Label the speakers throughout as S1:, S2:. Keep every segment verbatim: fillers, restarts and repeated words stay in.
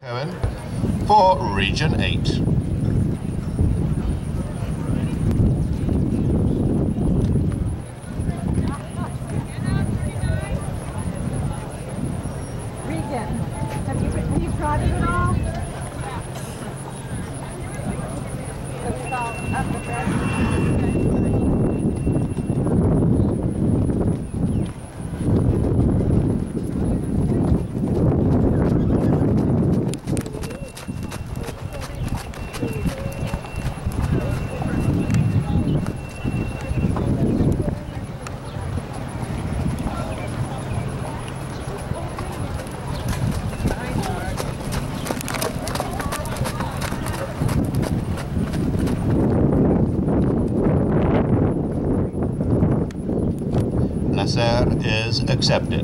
S1: Going for Region eight.
S2: Have you, have you tried it at all? It's all up the bed.
S1: Nasser is accepted.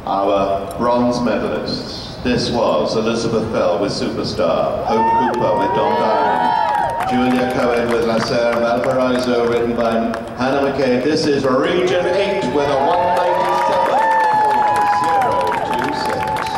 S1: our bronze medalists. This was Elizabeth Bell with Superstar, Hope Cooper with Don Diamond, Julia Cohen with La Serre, Valparaiso, written by Hannah McKay. This is Region eight with a one ninety-seven point zero two six.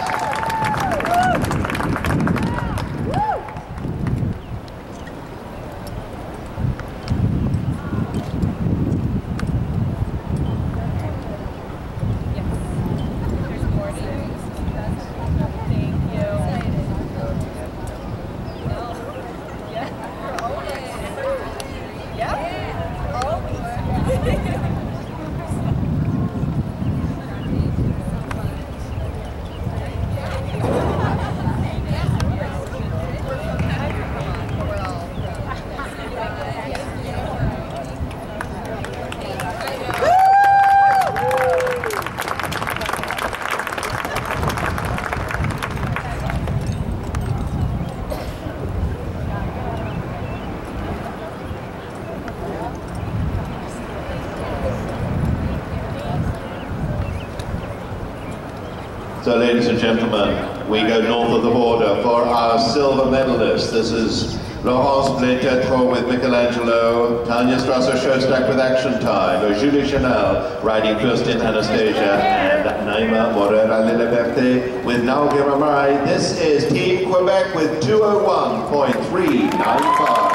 S1: So ladies and gentlemen, we go north of the border for our silver medalists. This is Laurence Blais-Tétreault with Michelangelo, Tanya Strasser-Shostak with Action Time, Julie Chanel riding Kirsten Anastasia, and Naima Morera Liliberté with Now Give a Marie. This is Team Quebec with two oh one point three nine five.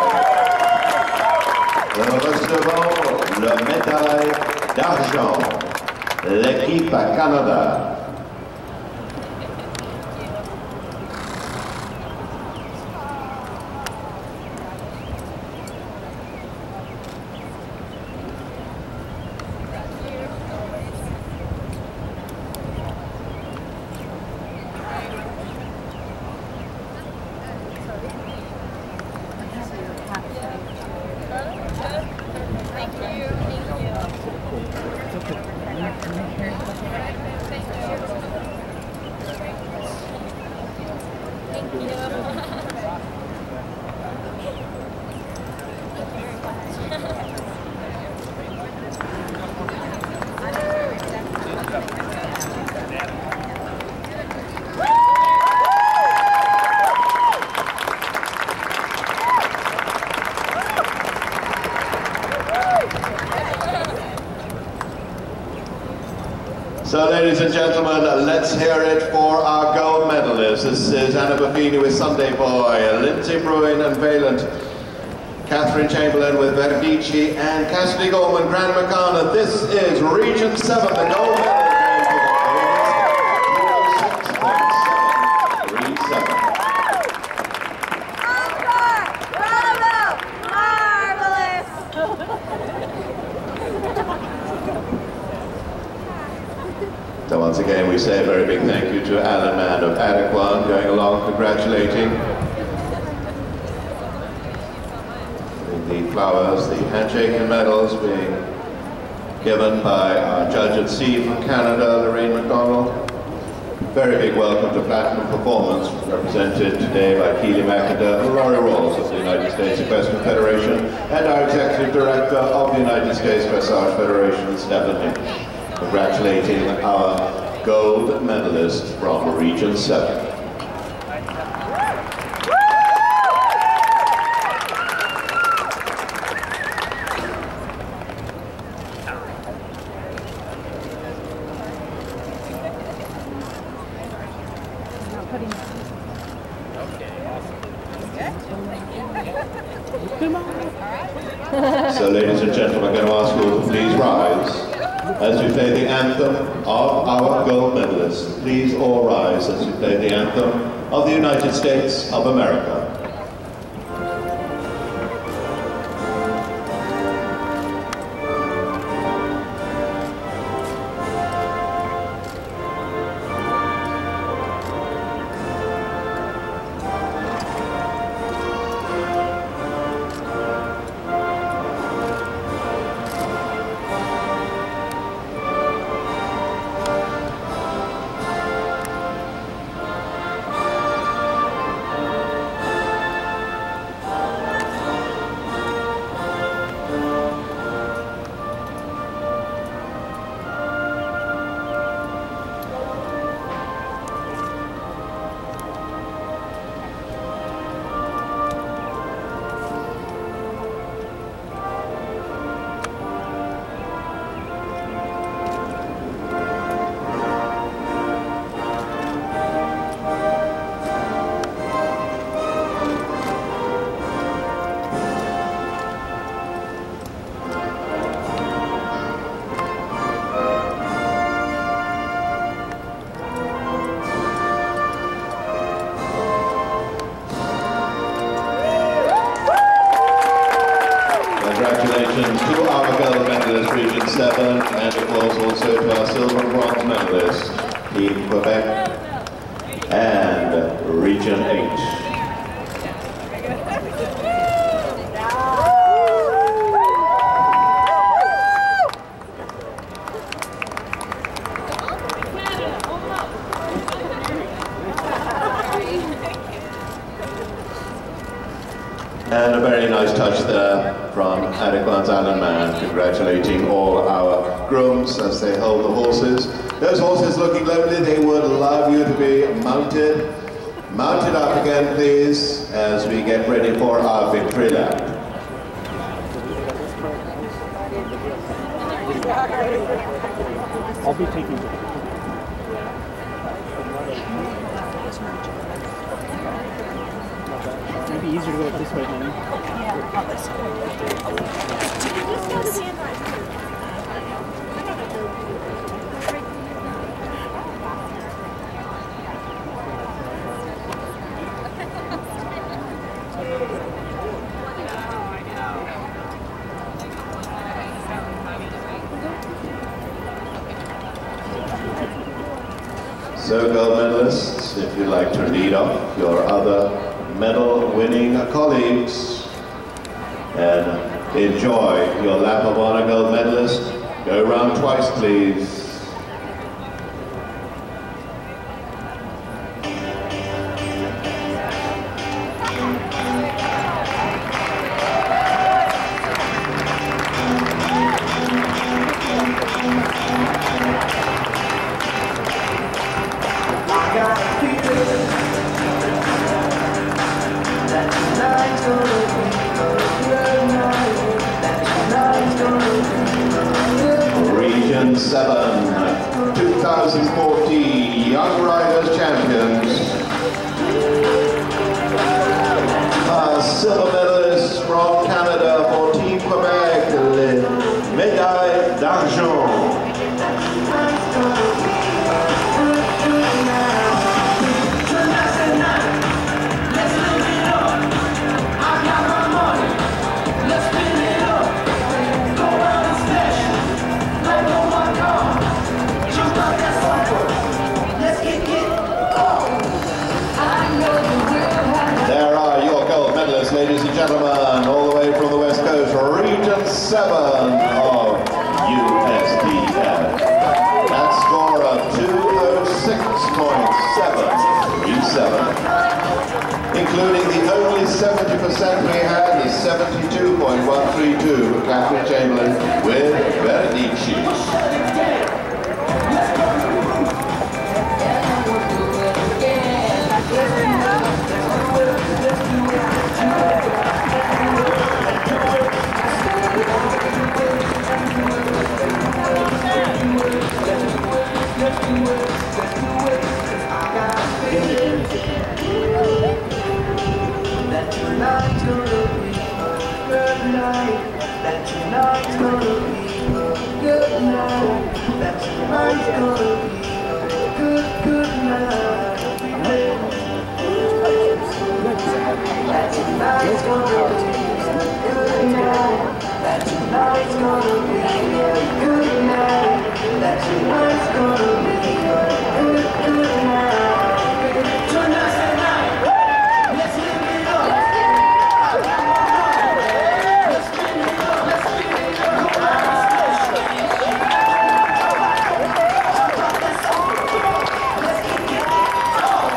S1: Recevons le médaille d'argent, l'équipe Canada. So ladies and gentlemen, let's hear it for our gold medalists. This is Anna Buffini with Sunday Boy, Lindsay Bruin and Valent, Catherine Chamberlain with Verdici, and Cassidy Goldman, Grant McCartney. This is Region seven, the gold medal game for the ladies, two oh six point seven three seven. So once again, we say a very big thank you to Alan Mann of Adequan going along, congratulating. The flowers, the handshake and medals being given by our judge at sea from Canada, Lorraine McDonald. Very big welcome to Platinum Performance, represented today by Keely McIntyre and Laurie Rawls of the United States Equestrian Federation, and our Executive Director of the United States Dressage Federation, Stephen Hinch. Congratulating our gold medalist from Region seven. So ladies and gentlemen, I'm going to ask you to please rise as we play the anthem of our gold medalists. Please all rise as we play the anthem of the United States of America. medalist, Team Quebec and Region eight. And a very nice touch there from Adequan's Alan Mann, congratulating all our grooms as they hold the horses. Those horses looking lovely, they would love you to be mounted. Mounted up again, please, as we get ready for our victory lap.
S3: I'll be taking it. Maybe easier to go this way, honey.
S2: Yeah, on this
S1: So, gold medalists, if you'd like to lead off your other medal-winning colleagues and enjoy your lap of honor, gold medalist. Go round twice, please. Region seven, two thousand fourteen Young Riders Champions. A silver medalist from Canada for Team Quebec, le médaille d'argent. Ladies and gentlemen, all the way from the West Coast, Region seven of U S D F. That score of two oh six point seven three seven, including the only seventy percent we had, the seventy-two point one three two for Catherine Chamberlain with Berenice.
S4: That tonight's gonna be a good night. That tonight's gonna be a good night. That tonight's gonna be a good, good night. That tonight's gonna be a good night. That tonight's gonna be a good night. That tonight's gonna be a good, good night. Tonight's the night. Let's live it up. Let's spin it up. Let's spin it up. Let's kick it off.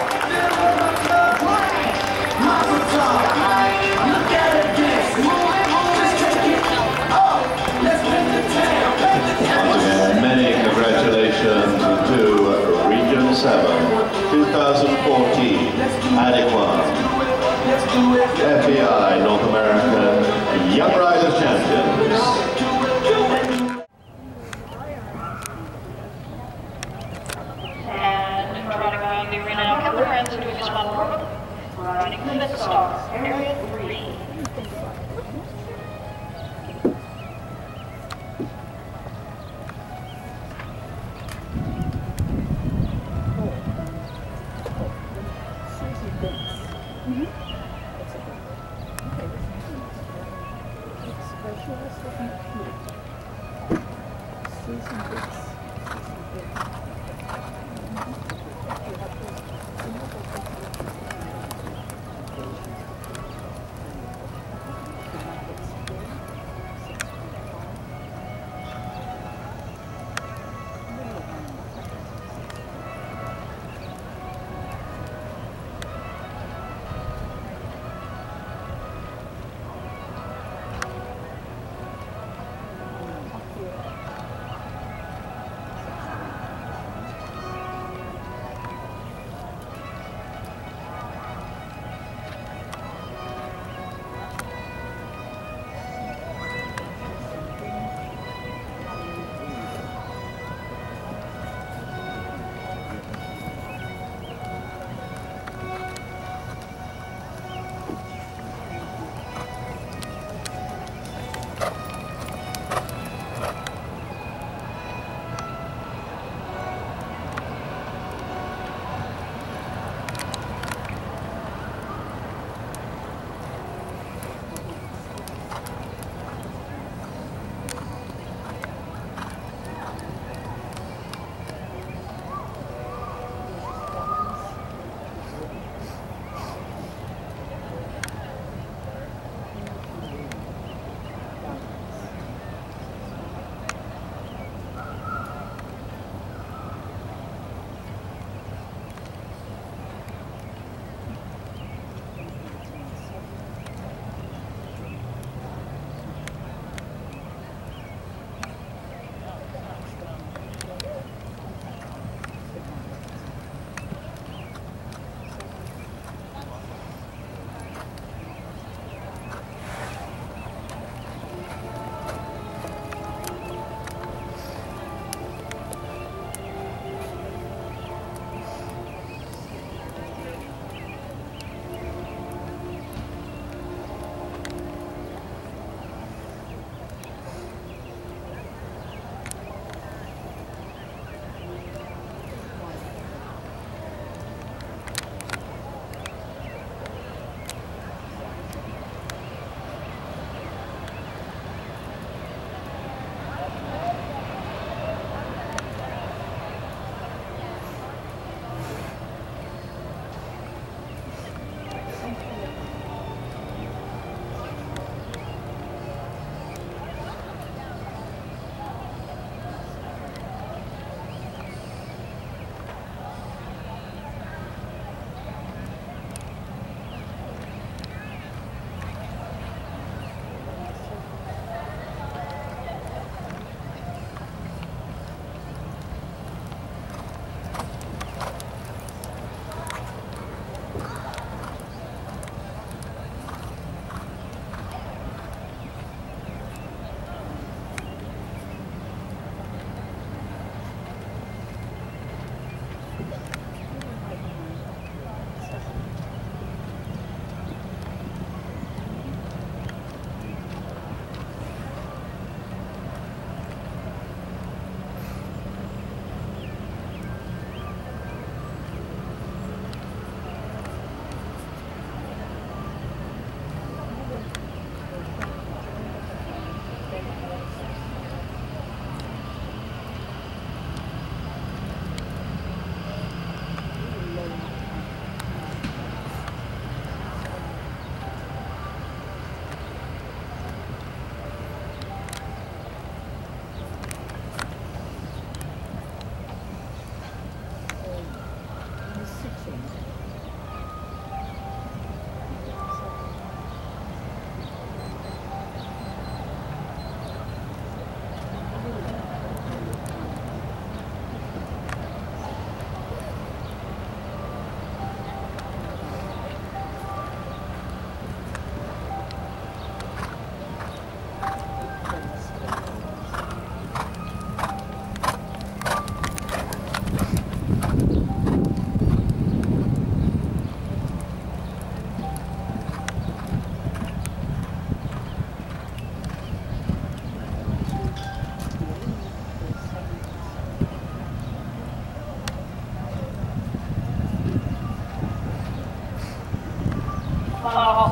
S4: Mazel tov. Look at it dance. Move it, move it, take it off. Let's bring the town.
S1: Once again, many congratulations to Region seven, two thousand fourteen, Adequan, F E I North American Young Riders Champions.
S5: And running around the arena now, Kevin Friends doing his one more. Running the fifth star, area three.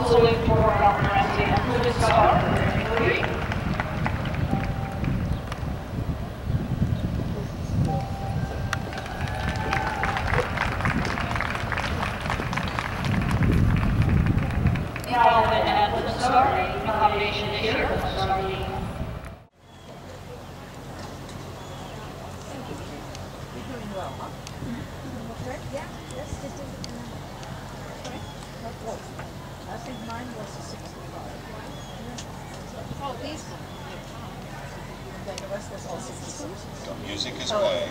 S5: Salute for Robert Ramsey and his star. Three. Calvin and the star. Accommodation here.
S2: Yeah, that's just a, I think mine was a sixty-five. Oh, these ones. Then the rest was all sixty-six.
S1: The music is playing.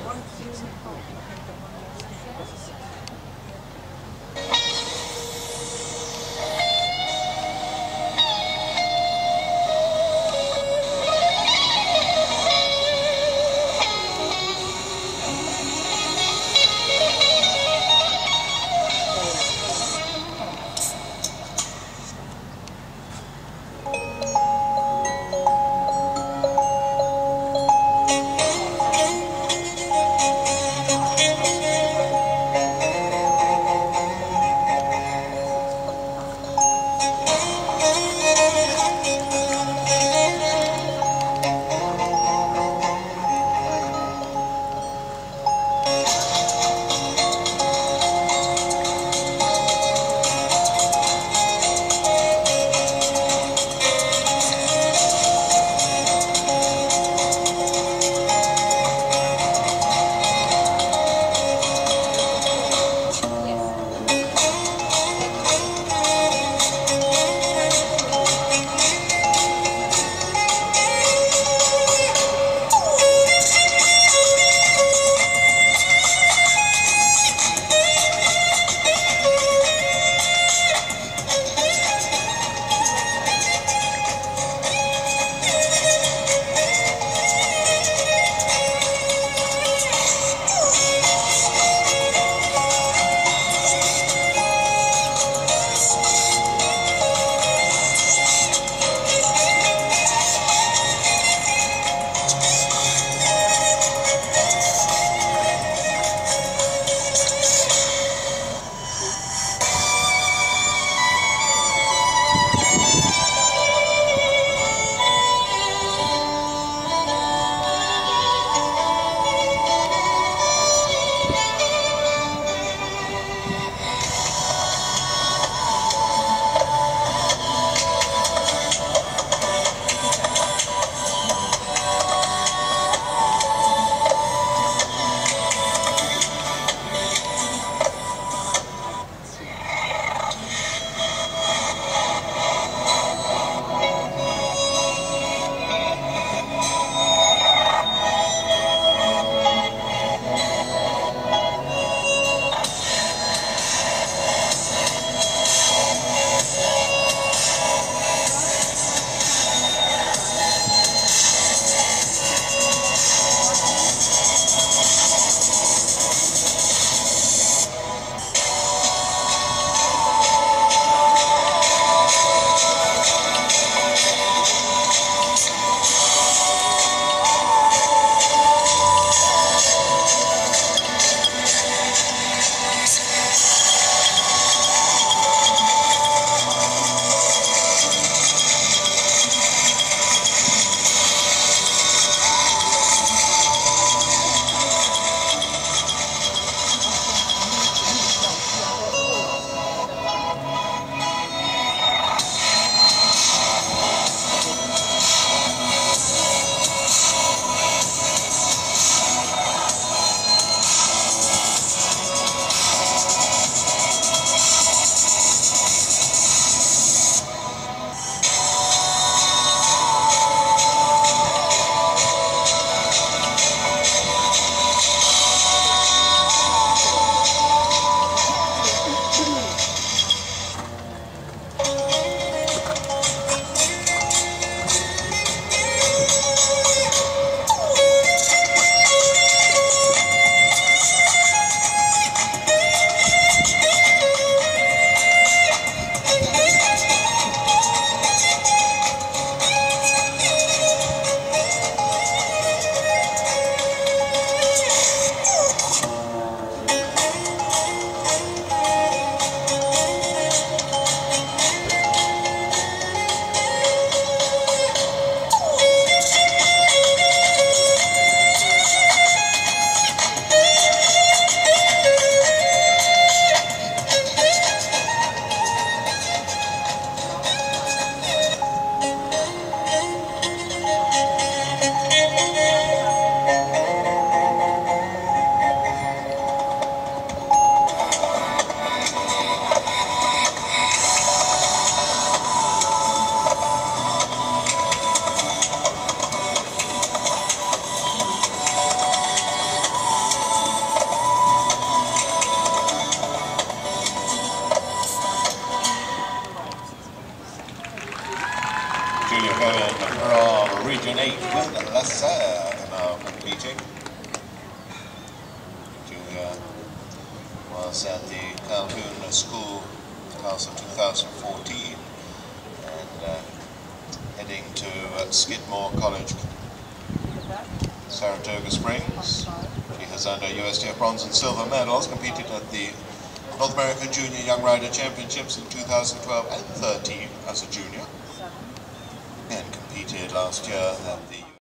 S1: Nazaire now competing. Julia was at the Calhoun School class of two thousand fourteen and uh, heading to uh, Skidmore College, Saratoga Springs. She has earned her U S D A bronze and silver medals, competed at the North American Junior Young Rider Championships in two thousand twelve and thirteen as a junior, and competed last year at the